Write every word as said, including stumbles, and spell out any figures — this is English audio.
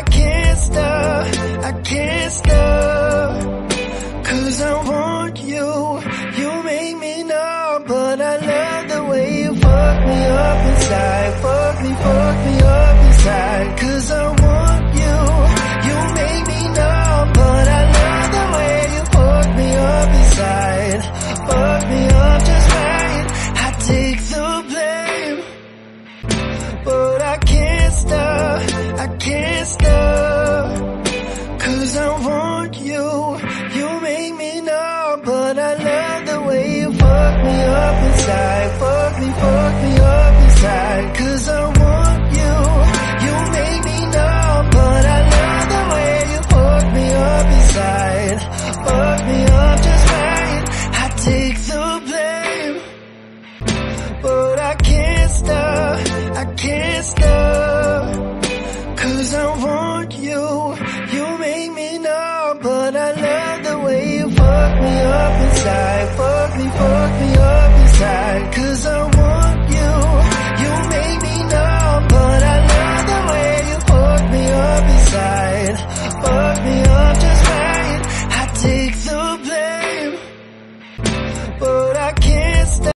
I can't stop, I can't stop. Cause I want you, you make me numb. But I love the way you fuck me up inside. Fuck me, fuck me up inside. Cause I want you, you make me numb. But I love the way you fuck me up inside. Fuck me up just right, I take the blame. But I can't stop, I can't stop. Cause I want you, you make me numb. But I love the way you fuck me up inside. Fuck me, fuck me up inside. Cause I want you, you make me numb. But I love the way you fuck me up inside. Fuck me up just right, I take the blame. But I can't stop, I can't stop. Cause I want you,